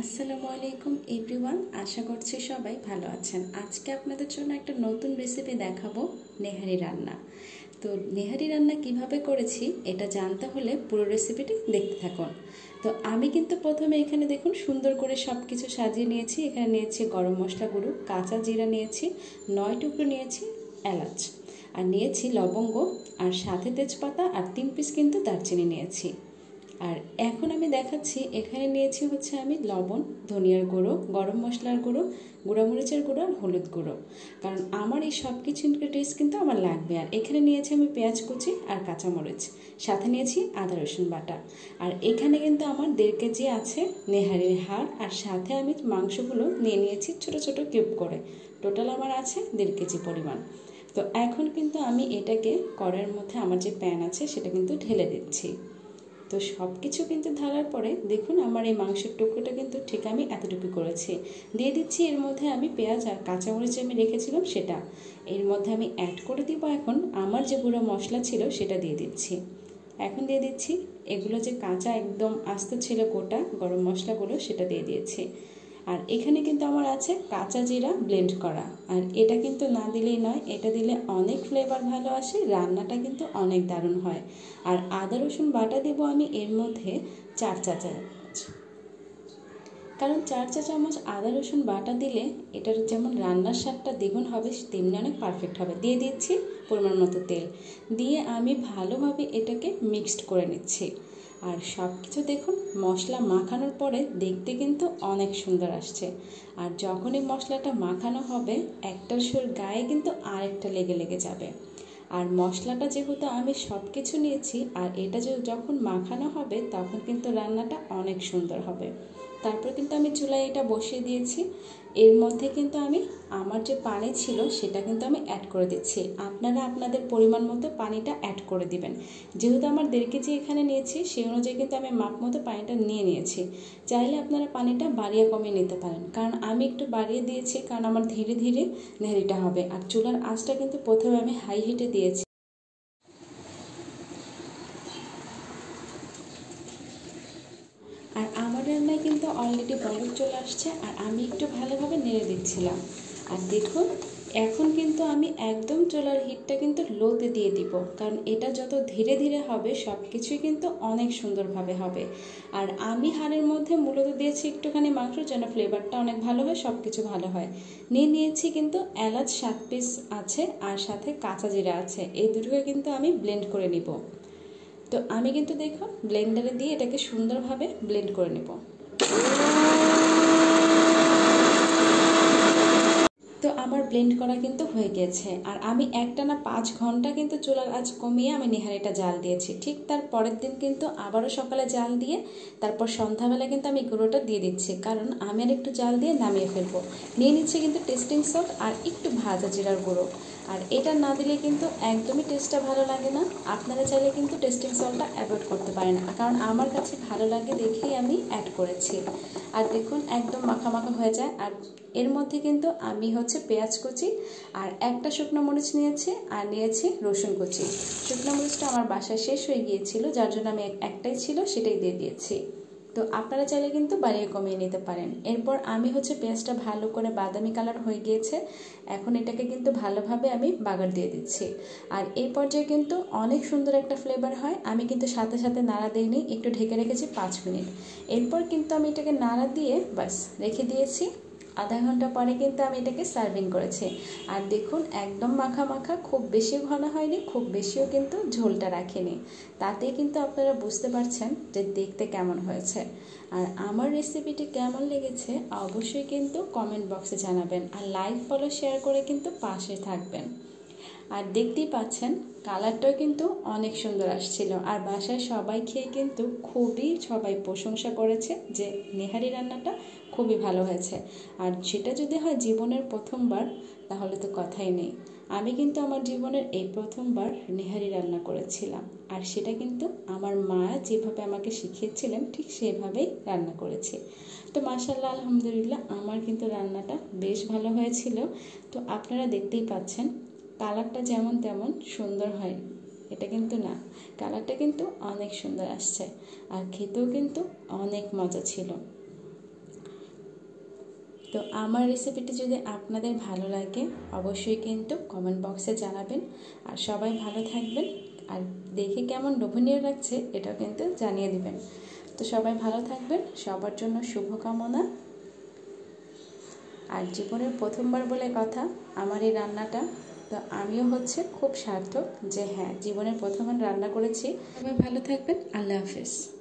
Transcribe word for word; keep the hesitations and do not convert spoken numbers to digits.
আসসালামু আলাইকুম এভরিওয়ান, আশা করছি সবাই ভালো আছেন। আজকে আপনাদের জন্য একটা নতুন রেসিপি দেখাবো, নেহারি রান্না। তো নেহারি রান্না কিভাবে করেছি এটা জানতে হলে পুরো রেসিপিটি দেখতে থাকুন। তো আমি কিন্তু প্রথমে এখানে দেখুন সুন্দর করে সব কিছু সাজিয়ে নিয়েছি। এখানে নিয়েছি গরম মশলা গুঁড়ো, কাঁচা জিরা নিয়েছি, নয় টুকরো নিয়েছি এলাচ, আর নিয়েছি লবঙ্গ, আর সাথে তেজপাতা, আর তিন পিস কিন্তু দারচিনি নিয়েছি। আর এখন আমি দেখাচ্ছি এখানে নিয়েছি হচ্ছে আমি লবণ, ধনিয়ার গুঁড়ো, গরম মশলার গুঁড়ো, গুঁড়ামরিচের গুঁড়ো আর হলুদ গুঁড়ো, কারণ আমার এই সব কিছু ইনগ্রেডিয়েন্টস কিন্তু আমার লাগবে। আর এখানে নিয়েছি আমি পেঁয়াজ কুচি আর কাঁচামরিচ, সাথে নিয়েছি আদা রসুন বাটা। আর এখানে কিন্তু আমার দেড় কেজি আছে নেহারির হাড়, আর সাথে আমি মাংসগুলো নিয়ে নিয়েছি ছোটো ছোটো কিউব করে। টোটাল আমার আছে দেড় কেজি পরিমাণ। তো এখন কিন্তু আমি এটাকে কড়াইয়ের মধ্যে আমার যে প্যান আছে সেটা কিন্তু ঢেলে দিচ্ছি। তো সব কিছু কিন্তু ঢালার পরে দেখুন আমার এই মাংসের টুকরোটা কিন্তু ঠিক আমি এতটুকু করেছি। দিয়ে দিচ্ছি এর মধ্যে আমি পেঁয়াজ আর কাঁচামরিচ আমি রেখেছিলাম সেটা এর মধ্যে আমি অ্যাড করে দিব। এখন আমার যে গুঁড়ো মশলা ছিল সেটা দিয়ে দিচ্ছি। এখন দিয়ে দিচ্ছি এগুলো যে কাঁচা একদম আস্ত ছিল গোটা গরম মশলাগুলো, সেটা দিয়ে দিয়েছি। আর এখানে কিন্তু আমার আছে কাঁচা জিরা ব্লেন্ড করা, আর এটা কিন্তু না দিলেই নয়, এটা দিলে অনেক ফ্লেভার ভালো আসে, রান্নাটা কিন্তু অনেক দারুণ হয়। আর আদা রসুন বাটা দেবো আমি এর মধ্যে চার চা চামচ, কারণ চার চা চামচ আদা রসুন বাটা দিলে এটার যেমন রান্নার স্বাদটা দ্বিগুণ হবে তেমনি অনেক পারফেক্ট হবে। দিয়ে দিচ্ছি পরিমাণ মতো তেল, দিয়ে আমি ভালোভাবে এটাকে মিক্সড করে নিচ্ছি। আর সব কিছু দেখুন মশলা মাখানোর পরে দেখতে কিন্তু অনেক সুন্দর আসছে। আর যখনই মশলাটা মাখানো হবে একটার সুর গায়ে কিন্তু আরেকটা লেগে লেগে যাবে। আর মশলাটা যেহেতু আমি সব কিছু নিয়েছি, আর এটা যে যখন মাখানো হবে তখন কিন্তু রান্নাটা অনেক সুন্দর হবে। তারপর কিন্তু আমি চুলায় এটা বসিয়ে দিয়েছি। এর মধ্যে কিন্তু আমি আমার যে পানি ছিল সেটা কিন্তু আমি অ্যাড করে দিচ্ছি। আপনারা আপনাদের পরিমাণ মতো পানিটা অ্যাড করে দিবেন। যেহেতু আমার দেড় কেজি এখানে নিয়েছি সেই অনুযায়ী কিন্তু আমি মাপ মতো পানিটা নিয়ে নিয়েছি। চাইলে আপনারা পানিটা বাড়িয়ে কমিয়ে নিতে পারেন, কারণ আমি একটু বাড়িয়ে দিয়েছি কারণ আমার ধীরে ধীরে নেহারিটা হবে। আর চুলার আঁচটা কিন্তু প্রথমে আমি হাই হিটে দিয়েছি। আর আমার রান্নায় কিন্তু অলরেডি বলক চলে আসছে, আর আমি একটু ভালোভাবে নেড়ে দিচ্ছিলাম। আর দেখুন এখন কিন্তু আমি একদম চুলার হিটটা কিন্তু লোতে দিয়ে দিব, কারণ এটা যত ধীরে ধীরে হবে সব কিছুই কিন্তু অনেক সুন্দরভাবে হবে। আর আমি হাড়ের মধ্যে মূলত দিয়েছি একটুখানি মাংস যেন ফ্লেভারটা অনেক ভালো হয়, সব কিছু ভালো হয়। নিয়ে নিয়েছি কিন্তু এলাচ সাত পিস আছে, আর সাথে কাঁচা জিরা আছে, এই দুটোকে কিন্তু আমি ব্লেন্ড করে নিব। তো আমি কিন্তু দেখুন ব্লেন্ডারে দিয়ে এটাকে সুন্দরভাবে ব্লেন্ড করে নেব। তো আমার ব্লেন্ড করা কিন্তু হয়ে গেছে। আর আমি একটানা পাঁচ ঘন্টা কিন্তু চুলার আঁচ কমিয়ে আমি নেহারিটা জাল দিয়েছি। ঠিক তার পরের দিন কিন্তু আবারও সকালে জাল দিয়ে তারপর সন্ধ্যাবেলা কিন্তু আমি গুঁড়োটা দিয়ে দিচ্ছি, কারণ আমি আর একটু জাল দিয়ে নামিয়ে ফেলবো। নিয়ে নিচ্ছি কিন্তু টেস্টিং সল্ট আর একটু ভাজা জিরার গুঁড়ো। আর এটা না দিলে কিন্তু একদমই টেস্টটা ভালো লাগে না। আপনারা চাইলে কিন্তু টেস্টিং সল্টটা অ্যাভয়েড করতে পারেন, কারণ আমার কাছে ভালো লাগে দেখেই আমি অ্যাড করেছি। আর দেখুন একদম মাখা মাখা হয়ে যায়। আর এর মধ্যে কিন্তু আমি হচ্ছে পেঁয়াজ কুচি আর একটা শুকনো মরিচ নিয়েছি, আর নিয়েছি রসুন কুচি। শুকনো মরিচটা আমার বাসায় শেষ হয়ে গিয়েছিল, যার জন্য আমি একটাই ছিল সেটাই দিয়ে দিয়েছি। তো আপনারা চাইলে কিন্তু বাড়িয়ে কমিয়ে নিতে পারেন। এরপর আমি হচ্ছে পেঁয়াজটা ভালো করে বাদামি কালার হয়ে গিয়েছে, এখন এটাকে কিন্তু ভালোভাবে আমি বাগার দিয়ে দিচ্ছি। আর এই পর্যায়ে কিন্তু অনেক সুন্দর একটা ফ্লেভার হয়। আমি কিন্তু সাথে সাথে নাড়া দিইনি, একটু ঢেকে রেখেছি পাঁচ মিনিট। এরপর কিন্তু আমি এটাকে নাড়া দিয়ে বাস রেখে দিয়েছি। আধা ঘন্টা পরে কিন্তু আমি এটাকে সার্ভিং করেছি। আর দেখুন একদম মাখা মাখা, খুব বেশি ঘন হয়নি, খুব বেশিও কিন্তু ঝোলটা রাখিনি। তাতেই কিন্তু আপনারা বুঝতে পারছেন যে দেখতে কেমন হয়েছে। আর আমার রেসিপিটি কেমন লেগেছে অবশ্যই কিন্তু কমেন্ট বক্সে জানাবেন, আর লাইক ফলো শেয়ার করে কিন্তু পাশে থাকবেন। আর দেখতেই পাচ্ছেন কালারটাও কিন্তু অনেক সুন্দর আসছিল। আর বাসায় সবাই খেয়ে কিন্তু খুবই সবাই প্রশংসা করেছে যে নেহারি রান্নাটা খুবই ভালো হয়েছে। আর সেটা যদি হয় জীবনের প্রথমবার তাহলে তো কথাই নেই। আমি কিন্তু আমার জীবনের এই প্রথমবার নেহারি রান্না করেছিলাম, আর সেটা কিন্তু আমার মা যেভাবে আমাকে শিখিয়েছিলেন ঠিক সেভাবেই রান্না করেছি। তো মাশাআল্লাহ আলহামদুলিল্লাহ আমার কিন্তু রান্নাটা বেশ ভালো হয়েছিল। তো আপনারা দেখতেই পাচ্ছেন কালারটা যেমন তেমন সুন্দর হয় এটা কিন্তু না, কালারটা কিন্তু অনেক সুন্দর আসছে, আর খেতেও কিন্তু অনেক মজা ছিল। তো আমার রেসিপিটি যদি আপনাদের ভালো লাগে অবশ্যই কিন্তু কমেন্ট বক্সে জানাবেন। আর সবাই ভালো থাকবেন, আর দেখে কেমন লোভনীয় লাগছে এটাও কিন্তু জানিয়ে দিবেন। তো সবাই ভালো থাকবেন, সবার জন্য শুভকামনা। আর জীবনের প্রথমবার বলে কথা আমার এই রান্নাটা, তো আমিও হচ্ছে খুব সার্থক যে হ্যাঁ জীবনের প্রথমবার রান্না করেছি। সবাই ভালো থাকবেন, আল্লাহ হাফেজ।